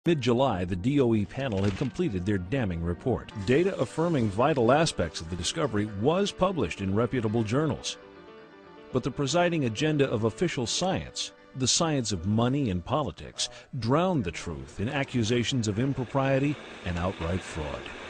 Mid-July, the DOE panel had completed their damning report. Data affirming vital aspects of the discovery was published in reputable journals. But the presiding agenda of official science, the science of money and politics, drowned the truth in accusations of impropriety and outright fraud.